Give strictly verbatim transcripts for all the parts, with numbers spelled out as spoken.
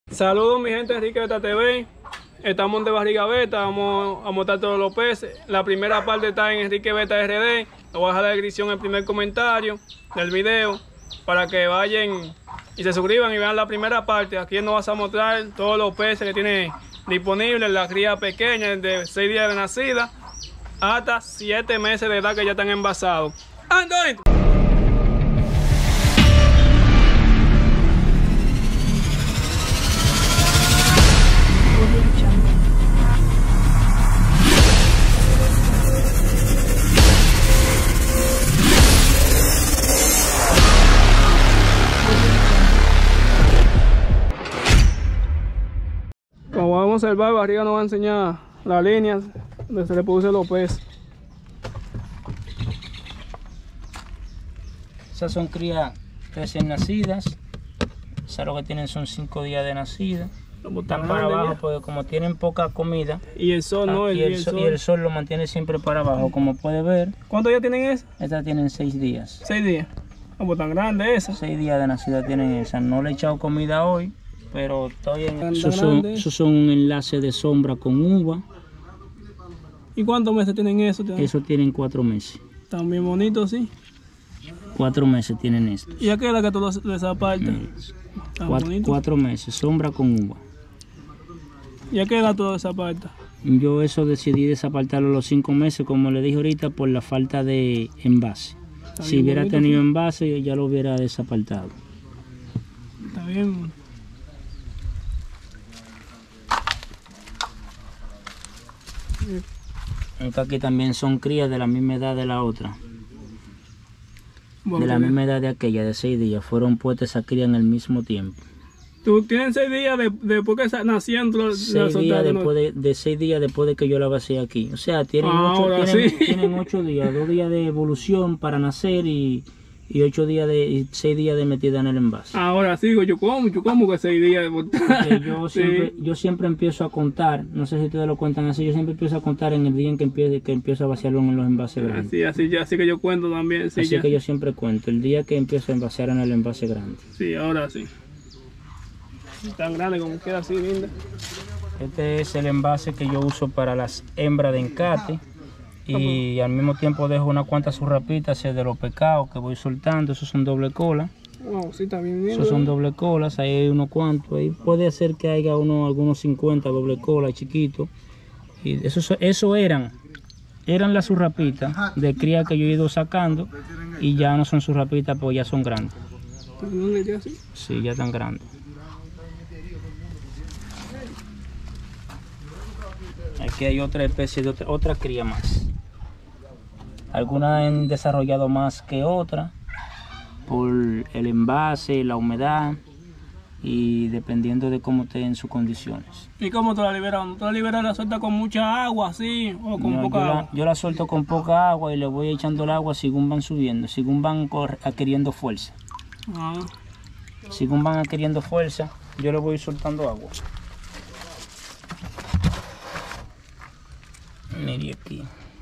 Saludos mi gente de Enrique Veta T V. Estamos de Barriga Veta, vamos a montar todos los peces. La primera parte está en Enrique Veta R D. Lo voy a dejar en la descripción el primer comentario del video para que vayan y se suscriban y vean la primera parte. Aquí nos vas a mostrar todos los peces que tiene disponibles, la cría pequeña de seis días de nacida hasta siete meses de edad que ya están envasados. ¡Ando! Como vamos a observar, Barriga nos va a enseñar las líneas donde se le producen los peces. Esas son crías recién nacidas. Esas lo que tienen son cinco días de nacida. Están para abajo porque como tienen poca comida. Y el sol, ¿no? Y el, el, sol, y el sol lo mantiene siempre para abajo, como puede ver. ¿Cuántos días tienen esas? Estas tienen seis días. Seis días. ¿Cómo tan grande esas? Seis días de nacida tienen esas. No le he echado comida hoy, pero estoy en... Esos son, esos son un enlace de sombra con uva. ¿Y cuántos meses tienen eso? Eso tienen cuatro meses. Están bien bonitos, sí. Cuatro meses tienen esto. ¿Y a qué edad que tú les apartas? Mm. Cuatro, cuatro meses, sombra con uva. ¿Y a qué edad tú desapartas? Yo eso decidí desapartarlo a los cinco meses, como le dije ahorita, por la falta de envase. Si hubiera bonito, tenido sí. envase, yo ya lo hubiera desapartado. Está bien. Esta aquí también son crías de la misma edad de la otra. Bueno, de la misma edad de aquella, de seis días. Fueron puestas a cría en el mismo tiempo. ¿Tú tienes seis días de, después que nacían? Seis días después de, de seis días después de que yo la vacié aquí. O sea, tienen, ocho, tienen, sí. tienen ocho días, dos días de evolución para nacer y, y ocho días de, y seis días de metida en el envase. Ahora sigo, yo como, yo como que seis días de yo, sí. siempre, yo siempre empiezo a contar, no sé si ustedes lo cuentan así, yo siempre empiezo a contar en el día en que empiezo, que empiezo a vaciarlo en los envases grandes. Así, así, ya, así que yo cuento también. Sí, así ya. que yo siempre cuento, el día que empiezo a envasear en el envase grande. Sí, ahora sí. Tan grande como queda así, linda. Este es el envase que yo uso para las hembras de encate. Y al mismo tiempo dejo unas cuantas surrapitas de los pecados que voy soltando. Esos son doble cola. Wow, sí, está bien, bien. Esos son doble colas, ahí hay unos cuantos. Ahí puede ser que haya uno, algunos cincuenta doble cola chiquitos. Y eso, eso eran, eran las surrapitas de cría que yo he ido sacando. Y ya no son surrapitas, pues ya son grandes. Sí, ya están grandes. Aquí hay otra especie de otra, otra cría más. Algunas han desarrollado más que otras por el envase, la humedad y dependiendo de cómo estén sus condiciones. ¿Y cómo tú la liberas? ¿Tú la liberas la suelta con mucha agua así o con no, poca yo agua? La, yo la suelto con poca agua y le voy echando el agua según van subiendo, según van adquiriendo fuerza. Ah. Según van adquiriendo fuerza, yo le voy soltando agua. Mire aquí.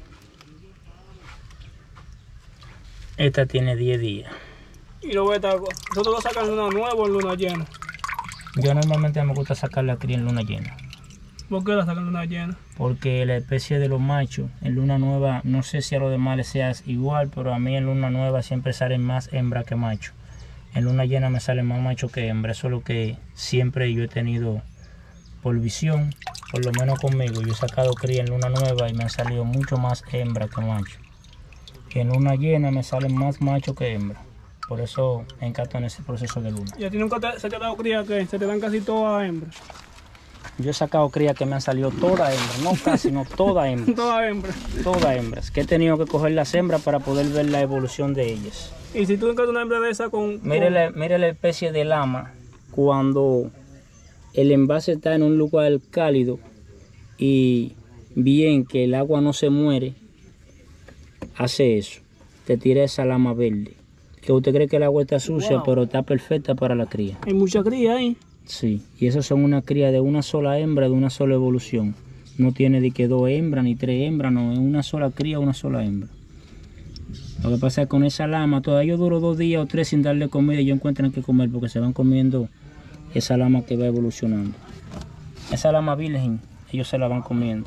Esta tiene diez días. ¿Y lo voy a estar, nosotros lo sacan en luna nueva o en luna llena? Yo normalmente me gusta sacar la cría en luna llena. ¿Por qué la sacan en luna llena? Porque la especie de los machos en luna nueva, no sé si a los demás les sea igual, pero a mí en luna nueva siempre salen más hembra que macho. En luna llena me salen más macho que hembra. Eso es lo que siempre yo he tenido por visión, por lo menos conmigo. Yo he sacado cría en luna nueva y me han salido mucho más hembra que macho. Y en luna llena me salen más macho que hembra. Por eso me encanto en ese proceso de luna. ¿Y a ti nunca te, se te ha dado cría que se te dan casi todas hembras? Yo he sacado cría que me han salido todas hembras, no casi, no todas hembras. Todas hembras. Todas hembras, que he tenido que coger las hembras para poder ver la evolución de ellas. ¿Y si tú encuentras una hembra de esa con...? con... Mire, la, mire la especie de lama cuando el envase está en un lugar cálido y bien que el agua no se muere, hace eso, te tira esa lama verde. Que usted cree que el agua está sucia, wow, pero está perfecta para la cría. Hay mucha cría ahí. Sí, y esas son una cría de una sola hembra, de una sola evolución. No tiene de que dos hembras ni tres hembras, no, es una sola cría, una sola hembra. Lo que pasa es que con esa lama, todavía yo duro dos días o tres sin darle comida y ellos encuentran que comer porque se van comiendo esa lama que va evolucionando. Esa lama virgen, ellos se la van comiendo.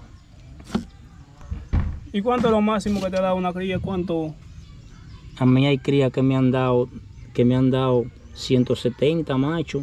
¿Y cuánto es lo máximo que te da una cría? ¿Cuánto? A mí hay crías que me han dado, que me han dado ciento setenta machos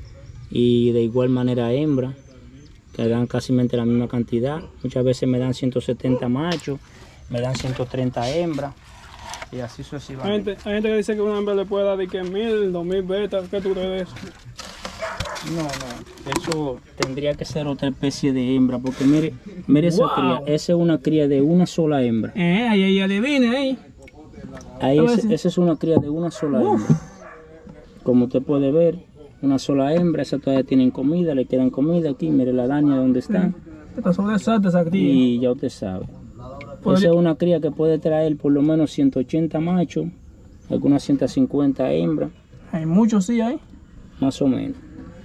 y de igual manera hembra, que dan casi la misma cantidad. Muchas veces me dan ciento setenta machos, me dan ciento treinta hembras y así sucesivamente. Hay gente, hay gente que dice que una hembra le puede dar de que mil, dos mil betas. ¿Qué tú crees de eso? No, no, eso tendría que ser otra especie de hembra, porque mire, mire esa Wow. cría, esa es una cría de una sola hembra. Eh, ahí, ahí, adivine, ahí. Ahí A ver ese- si- esa es una cría de una sola Uf. hembra. Como usted puede ver, una sola hembra, esa todavía tienen comida, le quedan comida aquí, mire la daña donde está. Está sobresalta esa cría. Y ya usted sabe. Pues Esa yo- es una cría que puede traer por lo menos ciento ochenta machos, algunas ciento cincuenta hembras, Hay muchos sí ahí. más o menos.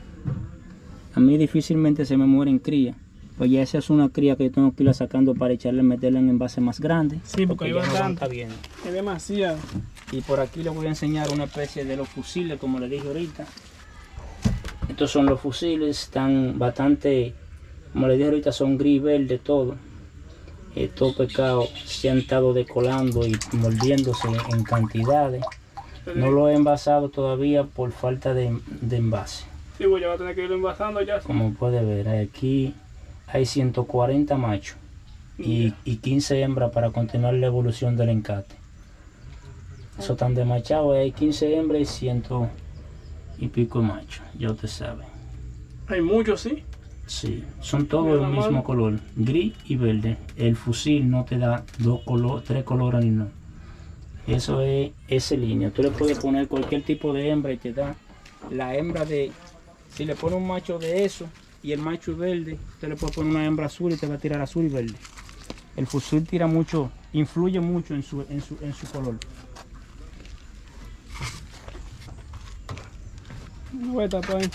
A mí difícilmente se me mueren crías, pues ya esa es una cría que yo tengo que irla sacando para echarle, meterla en envase más grande. Sí, porque hay ya no van bastante. cabiendo. Es demasiado. Y por aquí les voy a enseñar una especie de los fusiles, como les dije ahorita. Estos son los fusiles, están bastante, como les dije ahorita, son gris, verde, todo. Estos pescados se han estado decolando y mordiéndose en cantidades. No lo he envasado todavía por falta de, de envase. Sí, pues ya va a tener que irlo envasando ya. Como puede ver, aquí hay ciento cuarenta machos y, y quince hembras para continuar la evolución del encate. Eso están desmachados, hay quince hembras y ciento y pico de machos, ya usted sabe. Hay muchos sí. Sí, son todos del mismo color, gris y verde. El fusil no te da dos colores, tres colores ni nada. Eso es esa línea. Tú le puedes poner cualquier tipo de hembra y te da la hembra de... Si le pone un macho de eso y el macho es verde, usted le puede poner una hembra azul y te va a tirar azul y verde. El fusil tira mucho, influye mucho en su, en su, en su color. Una beta por ahí.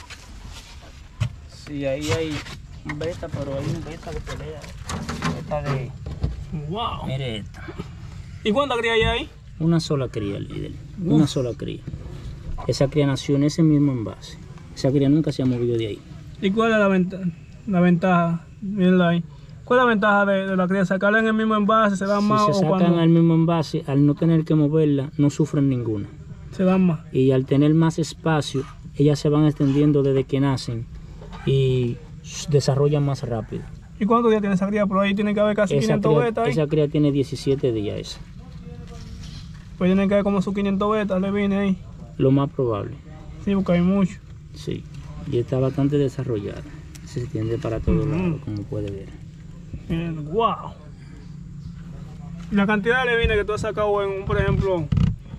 Sí, ahí hay un beta, pero hay un beta de pelea. Beta de... Wow. Mire esta. ¿Y cuántas crías hay ahí? Una sola cría, líder. Una sola cría. Esa cría nació en ese mismo envase. Esa cría nunca se ha movido de ahí. ¿Y cuál es la, venta la ventaja? Mírenla ahí. ¿Cuál es la ventaja de, de la cría? ¿Sacarla en el mismo envase? ¿Se dan Si más se o sacan cuando al mismo envase, al no tener que moverla, no sufren ninguna. se dan más? Y al tener más espacio, ellas se van extendiendo desde que nacen y desarrollan más rápido. ¿Y cuántos días tiene esa cría? Por ahí tiene que haber casi Esa quinientos cría, betas ahí. esa cría tiene diecisiete días. Esa. Pues tiene que haber como sus quinientos betas, le viene ahí. Lo más probable. Sí, porque hay mucho. Sí. Y está bastante desarrollada. Se extiende para todos Ujú. lados, como puede ver. Miren, wow. Y la cantidad de levines que tú has sacado en, un, por ejemplo,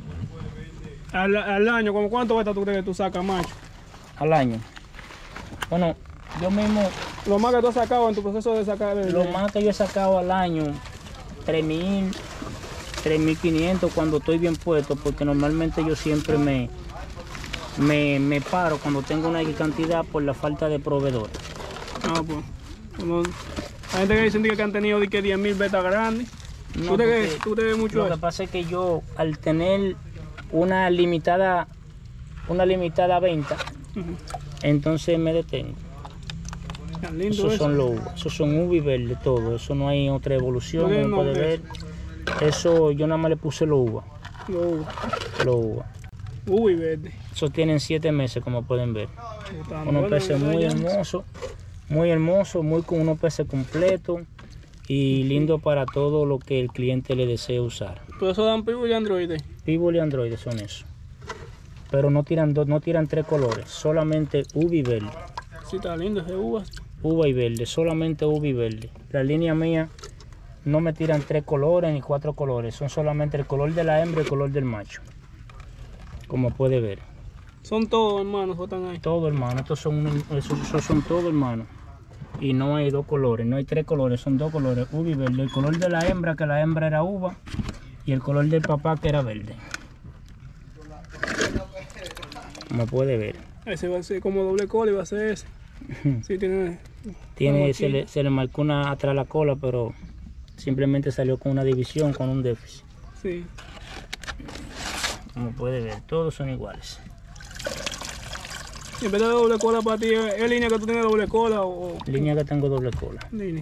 al, al año, ¿como cuántos betas tú crees que tú sacas, macho? Al año. Bueno, yo mismo, Lo más que tú has sacado en tu proceso de sacar el lo más que yo he sacado al año, tres mil, tres mil quinientos cuando estoy bien puesto, porque normalmente yo siempre me, me, me paro cuando tengo una cantidad por la falta de proveedor. Ah, pues. Como, hay gente que dicen que han tenido de que diez mil betas grandes. No, ¿Tú, te crees, porque ¿Tú te ves mucho Lo que eso? pasa es que yo, al tener una limitada, una limitada venta, Ujú. entonces me detengo. Tan lindo Esos eso. son los uvas, esos son uvas y verde todo, eso no hay otra evolución, ¿Cuál es el como puede nombre de ver. Eso yo nada más le puse los uvas, Lo- los uvas. Uy, verde. Esos tienen siete meses, como pueden ver. Está Unos bueno, peces muy ya. hermosos, muy hermosos, muy con unos peces completos y lindo para todo lo que el cliente le desee usar. Pero eso dan pivo y androides. Pívol y androides son eso. Pero no tiran dos, no tiran tres colores, solamente uva y verde. Sí, está lindo ese uvas. Uva y verde, solamente uva y verde. La línea mía no me tiran tres colores ni cuatro colores, son solamente el color de la hembra y el color del macho. Como puede ver. Son todos, hermanos, que están ahí. Todo, hermano, estos son, esos, esos son todos, hermano. Y no hay dos colores, no hay tres colores, son dos colores, uva y verde. El color de la hembra, que la hembra era uva, y el color del papá, que era verde. Como puede ver. Ese va a ser como doble cola y va a ser ese. Sí, tiene. Tiene, una se, le, se le marcó una atrás la cola, pero simplemente salió con una división, con un déficit. Sí. Como puede ver, todos son iguales. Y en vez de doble cola para ti, ¿es línea que tú tienes doble cola o...? Línea que tengo doble cola. Línea.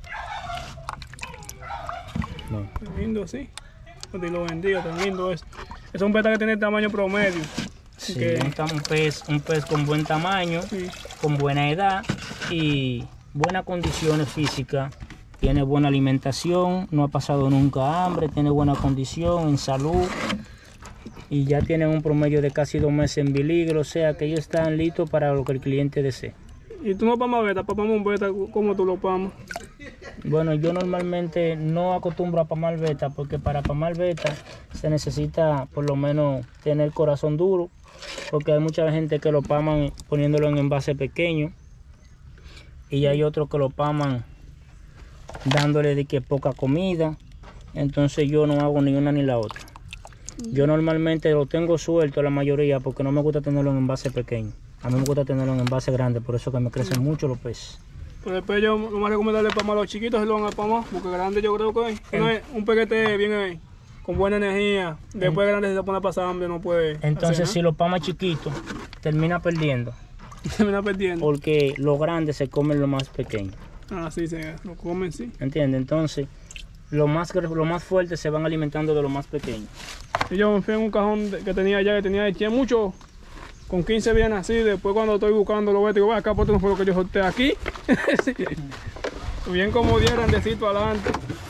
No. Lindo, sí. Dios lo bendiga, tan lindo es. Es un beta que tiene tamaño promedio. Sí, que... un pez, un pez con buen tamaño, sí. con buena edad y buenas condiciones físicas. Tiene buena alimentación, no ha pasado nunca hambre, tiene buena condición en salud. Y ya tienen un promedio de casi dos meses en biligro, o sea que ellos están listos para lo que el cliente desee. ¿Y tú no pamas beta? ¿Papamos un beta? ¿Cómo tú lo pamas? Bueno, yo normalmente no acostumbro a pamar beta porque para pamar beta se necesita por lo menos tener corazón duro, porque hay mucha gente que lo paman poniéndolo en envase pequeño y hay otros que lo paman dándole de que poca comida. Entonces yo no hago ni una ni la otra. Yo normalmente lo tengo suelto la mayoría porque no me gusta tenerlo en envase pequeño. A mí me gusta tenerlo en envase grande, por eso que me crecen mucho los peces. Pues después yo lo más recomendable es para los chiquitos si lo van a pamar, porque grande yo creo que es. No es un pequete bien eh, con buena energía. Después grande si se pone a pasar hambre no puede. Entonces hacer, ¿no? Si lo pama chiquito, termina perdiendo. Termina perdiendo. Porque los grandes se comen lo más pequeño. Ah, sí, se lo comen, sí. ¿Entiendes? Entonces, lo más, lo más fuerte se van alimentando de lo más pequeño. Y yo me fui en un cajón que tenía allá, que tenía eché mucho, con quince bien así. Después cuando estoy buscando lo veo, digo, va acá, pues no fue lo que yo solté aquí. Sí. Bien como diez grandecitos adelante.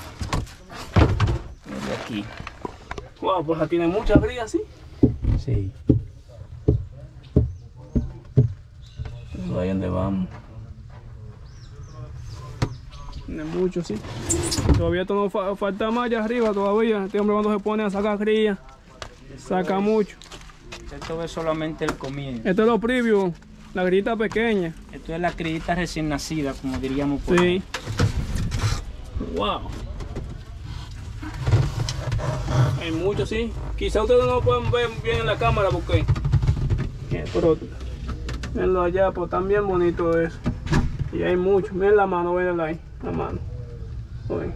De aquí. Wow, pues tiene mucha fría, ¿sí? Sí. Eso ahí donde vamos. Tiene mucho, sí. Todavía esto no fa falta más allá arriba todavía. Este hombre cuando se pone a sacar cría, saca mucho. Esto es solamente el comienzo. Esto es lo previo, la grita pequeña. Esto es la criita recién nacida, como diríamos por Sí. ahí. Wow. Hay mucho, sí. Quizá ustedes no lo pueden ver bien en la cámara porque... Pero... Venlo allá, pues están bien bonitos eso. Y hay mucho. Miren la mano, ven ahí. La mano. Oye.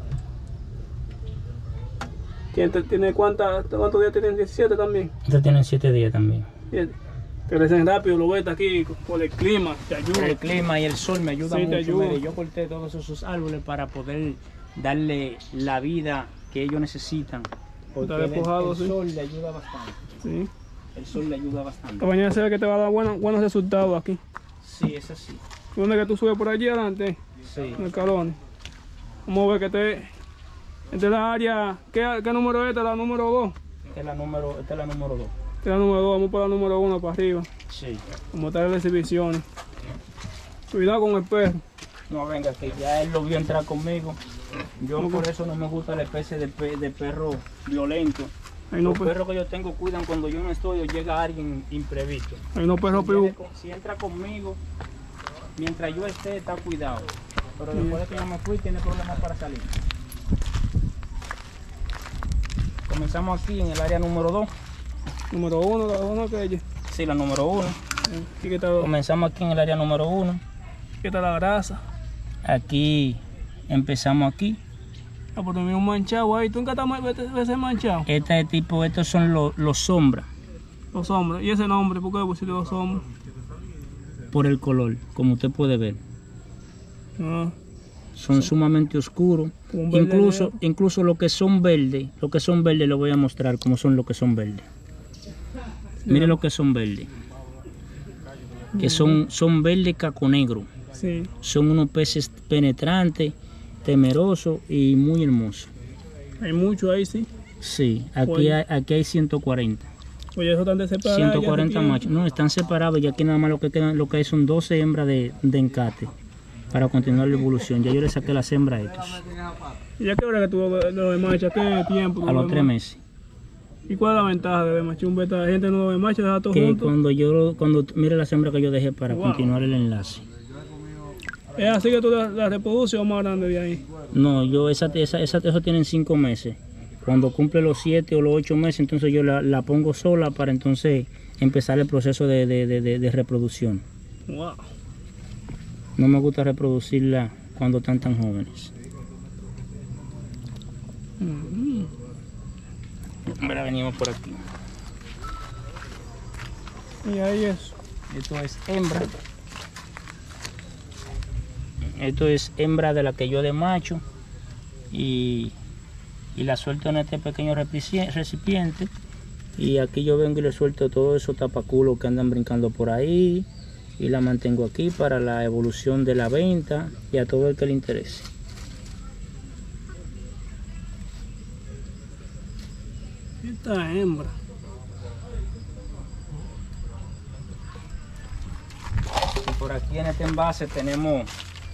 ¿Tiene, tiene cuántas, cuántos días tienen? diecisiete también. Estos tienen siete días también. Siete. Crecen rápido, lo ves aquí por el clima, te ayuda. El clima y el sol me ayudan Sí, te mucho. ayuda. Mire, yo corté todos esos árboles para poder darle la vida que ellos necesitan. Porque Está despojado, el, el sí. sol le ayuda bastante. Sí. El sol le ayuda bastante. Esta mañana se ve que te va a dar buenos, buenos resultados aquí. Sí, es así. ¿Dónde es que tú subes por allí adelante? Sí. En el calón. Vamos a ver que te... Esta es la área... ¿Qué, qué número es esta? La número dos. Esta es la número, esta es la número dos. Esta es la número dos. Vamos por la número uno para arriba. Sí. Vamos a estar en las exhibiciones. Cuidado con el perro. No, venga, que ya él lo vio entrar conmigo. Yo Ok. por eso no me gusta la especie de, pe- de perro violento. Hay unos Los per- perros que yo tengo cuidan cuando yo no estoy o llega alguien imprevisto. hay unos perros Si, viene pibu. con- si entra conmigo, mientras yo esté, está cuidado. Pero después de que yo me fui, tiene problemas para salir. Comenzamos aquí en el área número dos. Número uno, la uno que ella. Sí, la número uno. Aquí que está, Comenzamos aquí en el área número uno. aquí está la grasa. Aquí empezamos aquí. Ah, pues también un manchado ahí. ¿Tú nunca estás veces manchado? Este tipo, estos son los, los sombras, Los hombres. ¿Y ese nombre? ¿Por qué le pusiste los hombres? por el color, como usted puede ver. Ah, Son sumamente oscuros. como un verde Incluso, negro. incluso los que son verdes, los que son verdes les voy a mostrar cómo son los que son verdes. Mire lo que son verdes. Que son, son verdes caco negro. Sí. Son unos peces penetrantes, temerosos y muy hermosos. Hay mucho ahí, sí. Sí, aquí Oye. hay, aquí hay ciento cuarenta. Oye, eso están de separar. ciento cuarenta machos. No, están separados y aquí nada más lo que quedan, lo que hay son doce hembras de, de encate para continuar la evolución. Ya yo le saqué las hembras a estos ¿Y ya qué hora que tú lo de marcha? ¿Qué tiempo? tú a lo los de tres marcha? meses. ¿Y cuál es la ventaja de marcha? Un beta, la gente no lo ve marcha, deja todo Que junto. cuando yo, cuando mire la hembra que yo dejé para Wow. continuar el enlace. ¿Es así que tú la, la reproduces o más grande de ahí? No, yo esa, esa, esa, eso tienen cinco meses. Cuando cumple los siete o los ocho meses, entonces yo la, la pongo sola para entonces empezar el proceso de, de, de, de, de reproducción. Wow. No me gusta reproducirla cuando están tan jóvenes. Mm. Ahora venimos por aquí. Y ahí es. Esto es hembra. Esto es hembra de la que yo de macho. Y, y la suelto en este pequeño recipiente. Y aquí yo vengo y le suelto todos esos tapaculos que andan brincando por ahí. Y la mantengo aquí para la evolución de la venta y a todo el que le interese. Esta hembra. Y por aquí en este envase tenemos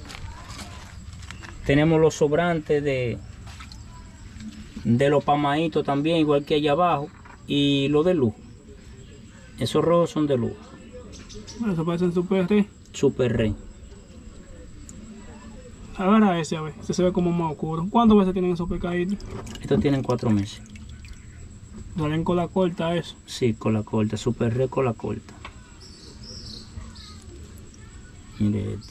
tenemos los sobrantes de de los pamaitos también, igual que allá abajo, y los de lujo. Esos rojos son de lujo. Bueno, se parecen super rey. Super rey. A ver a ese, a ver, ese se ve como más oscuro. ¿Cuántos veces tienen esos pescaditos? Estos tienen cuatro meses. Salen con la corta eso. Sí, con la corta, super rey con la corta. Mire este.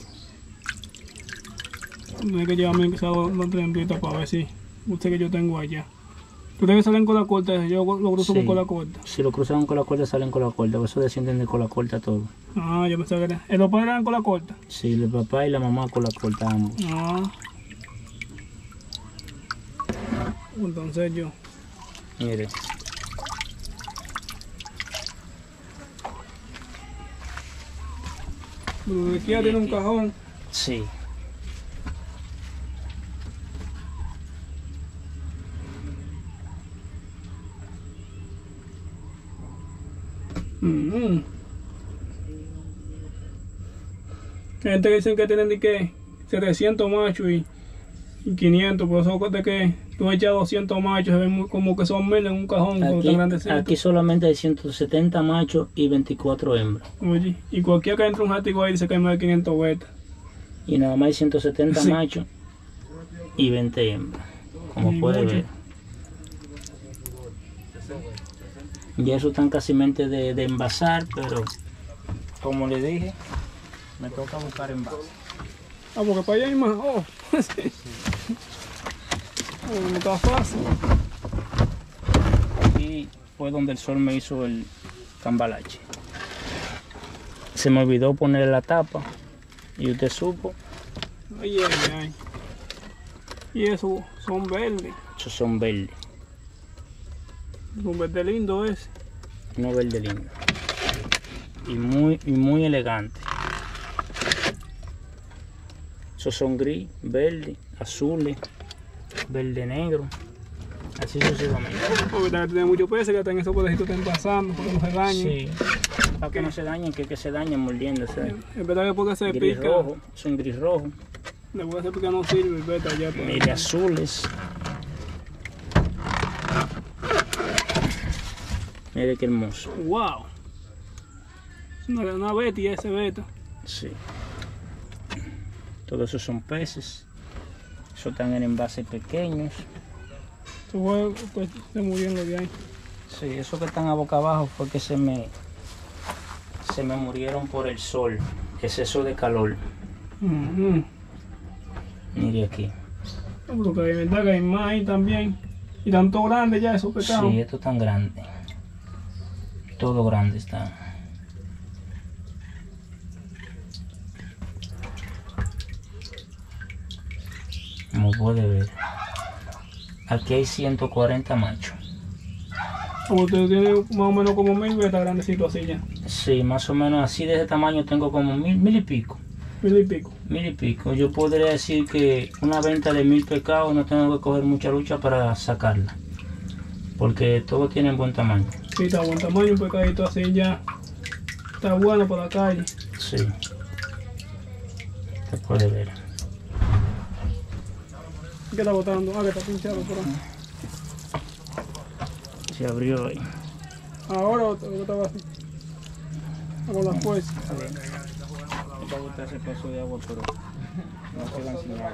Tiene que llevarme que sea dos trempitas para ver si usted que yo tengo allá. Ustedes que salen con la corta, yo lo cruzo Sí. con la corta. Si lo cruzan con la corta, salen con la corta. Por eso descienden de con la corta todo. Ah, yo pensaba que era. ¿El papá eran con la corta? Sí, el papá y la mamá con la corta ambos. Ah. Entonces yo. Mire. Pero aquí ya tiene un cajón. Sí. Mm-hmm. Hay gente que dicen que tienen de que setecientos machos y, y quinientos, por eso de que tú echas doscientos machos, se ven muy, como que son mil en un cajón. Como Aquí, tan grandecito. aquí solamente hay ciento setenta machos y veinticuatro hembras. Oye, y cualquiera que entre un jatigo ahí dice que hay más de quinientos betas. Y nada más hay ciento setenta Sí. machos y veinte hembras. Como Y puede mucho. ver. Y eso están casi mente de, de envasar, pero como le dije, me toca buscar envase. Ah, porque para allá hay más. Oh, sí. Oh, no está fácil. Aquí fue donde el sol me hizo el cambalache. Se me olvidó ponerle la tapa y usted supo. Ay, ay, ay. Y eso son verdes. Esos son verdes, Un verde lindo ese. unos verdes lindos. Y muy, y muy elegantes. Esos son gris, verde, azules, verde negro. Así sucesivamente. Porque también tiene mucho peso, que están esos pedecitos están pasando, porque no se dañen. Sí, para que no se dañen, que, que se dañen mordiéndose. Es verdad que porque se Gris pica, rojo, son gris rojo. después se pica no sirve, vete allá. para- Mire, azules. Mire qué hermoso. Wow. Es una, una beta y ese beta. Sí. Todos esos son peces. Eso están en envases pequeños. Eso fue, pues, se murieron los de ahí. Sí, esos que están a boca abajo fue que se me se me murieron por el sol, exceso de calor. Ujú. Mire aquí. Porque hay verdad que hay más ahí también. Y tanto grandes ya esos pescados. Sí, esto tan grande. Todo grande está. Como puede ver. Aquí hay ciento cuarenta machos. Como usted tiene más o menos como mil betas grandecitos así ya. Sí, más o menos así de ese tamaño tengo como mil, mil y pico. Mil y pico. Mil y pico. Yo podría decir que una venta de mil pescados no tengo que coger mucha lucha para sacarla. Porque todos tienen buen tamaño. Sí, está buen tamaño, un pescadito así ya. Está bueno para la calle. Sí. Se puede ver. ¿Qué está botando? Ah, que está pinchado por ahí. Se abrió ahí. Ahora o o estaba así. Con la fuerza. Va a botar ese pedazo de agua, pero no se va a enseñar.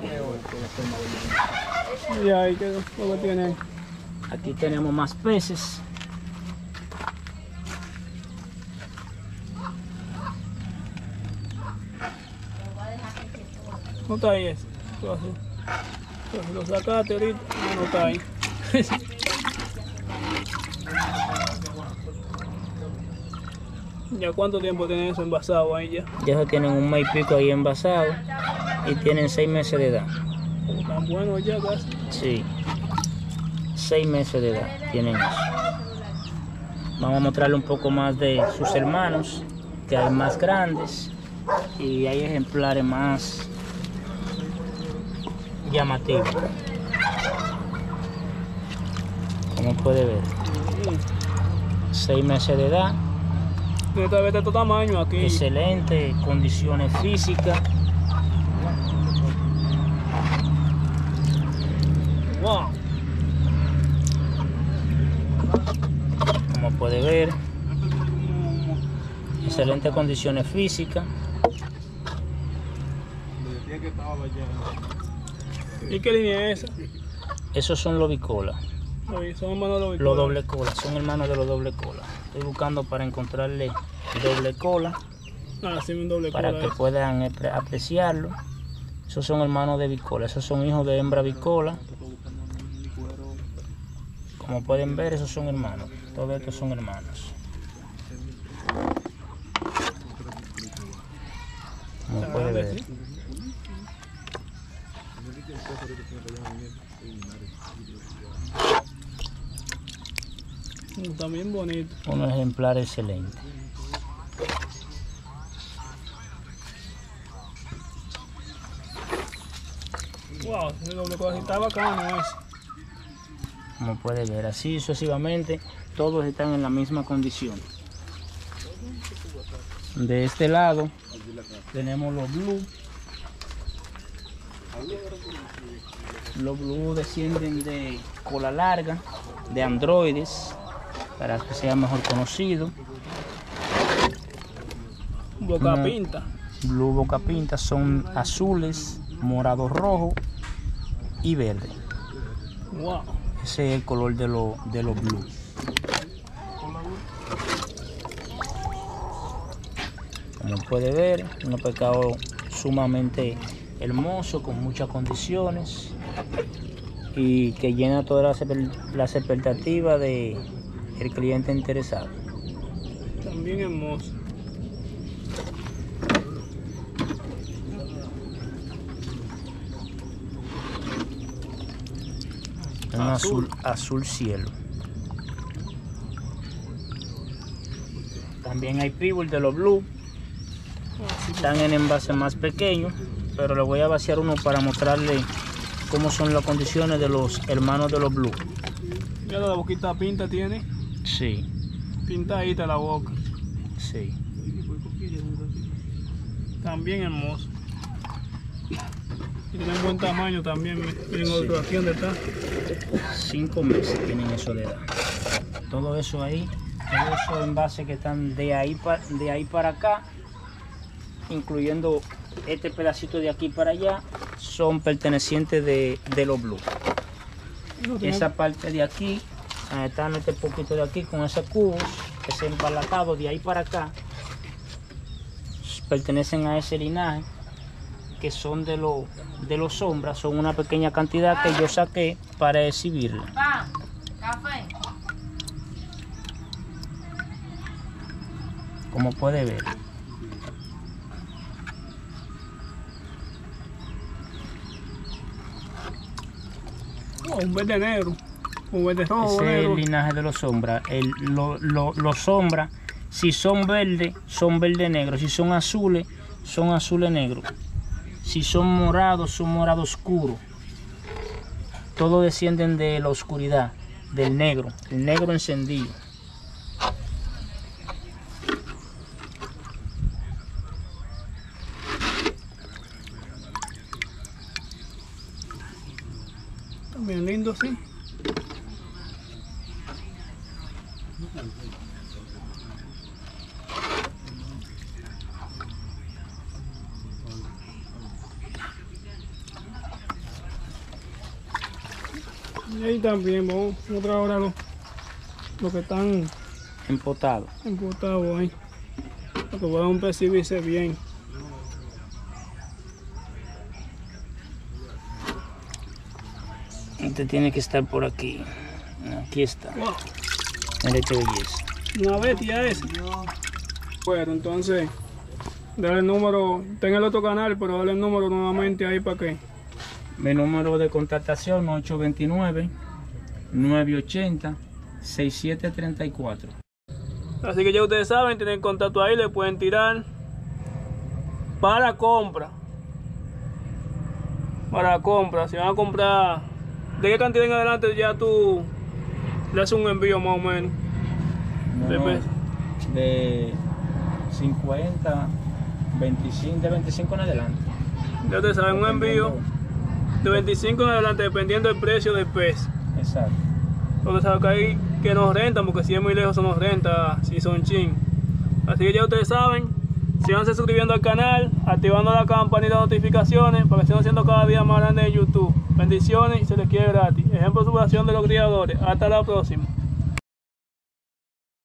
Y ahí quedó lo que tiene ahí. Aquí tenemos más peces. No está ahí ese. Todo así. Entonces lo sacaste ahorita. No, no está ahí. ¿Ya cuánto tiempo tienen eso envasado ahí ya? Ya se tienen un mes y pico ahí envasado y tienen seis meses de edad. Tan buenos ya casi. Sí, seis meses de edad tienen eso. Vamos a mostrarle un poco más de sus hermanos, que hay más grandes y hay ejemplares más llamativos. Como puede ver, seis meses de edad. Esta vez de todo tamaño aquí. Excelente condiciones físicas. Wow. Como puede ver, excelentes condiciones físicas. ¿Y qué línea es esa? Esos son los bicolas. Oye, son hermanos de los Los doble cola, son hermanos de los doble cola. Estoy buscando para encontrarle doble cola Ah, sí, un doble para cola que es. puedan apreciarlo. Esos son hermanos de bicola, esos son hijos de hembra bicola. Como pueden ver, esos son hermanos. Todos estos son hermanos. Como puede ver. También bonito. Un ejemplar excelente. Wow, ese doble cola sí está bacano ese. Como puede ver, así sucesivamente, todos están en la misma condición. De este lado tenemos los blue. Los blue descienden de cola larga, de androides, para que sea mejor conocido. Boca Una- pinta. Blue boca pinta son azules, morado rojo y verde. Wow. Ese es el color de, lo, de los blue. Como puede ver, un pescado sumamente hermoso, con muchas condiciones y que llena todas las, las expectativas del cliente interesado. También hermoso. Un azul, azul cielo. También hay pitbull de los blue. Están en envase más pequeño, pero le voy a vaciar uno para mostrarle cómo son las condiciones de los hermanos de los blue. Ya la boquita pinta tiene. Sí, Pintadita la boca. sí. También hermoso. Y tienen buen tamaño también. Miren Sí. otro aquí donde está. Cinco meses tienen eso de edad. Todo eso ahí, todos esos envases que están de ahí, pa- de ahí para acá, incluyendo este pedacito de aquí para allá, son pertenecientes de, de los blue. No tiene- Esa parte de aquí, ahí está este poquito de aquí con ese cubo, ese empalacado de ahí para acá, pertenecen a ese linaje, que son de los de los sombras, son una pequeña cantidad que yo saqué para exhibirla. Pa, café. Como puede ver. Oh, un verde negro. Un verde rojo, Ese es el negro. linaje de los sombras. El, lo- lo- los sombras, si son verdes, son verde negro. Si son azules, son azules negros. Si son morados, son morado oscuro. Todos descienden de la oscuridad, del negro, el negro encendido. También lindo, sí. Y ahí también vamos a mostrar ahora los, los que están Empotado. empotados ahí. Para que puedan percibirse bien. Este tiene que estar por aquí. Aquí está. Wow, Mira qué belleza. una bestia esa. Bueno, entonces, dale el número, ten el otro canal, pero dale el número nuevamente ahí para que. Mi número de contactación ocho dos nueve, nueve ocho cero, seis siete tres cuatro. Así que ya ustedes saben, tienen contacto ahí, le pueden tirar para compra. Para compra, si van a comprar, ¿de qué cantidad en adelante ya tú le haces un envío más o menos? No, de cincuenta, veinticinco, de veinticinco en adelante. Ya ustedes saben, un envío de veinticinco en adelante, dependiendo del precio del pez. Exacto. Porque saben que hay que nos rentan, porque si es muy lejos eso nos renta, si son chin. Así que ya ustedes saben, síganse suscribiendo al canal, activando la campanita de notificaciones para que sigan haciendo cada día más grande en YouTube. Bendiciones y se les quiere gratis. Ejemplo de superación de los criadores. Hasta la próxima.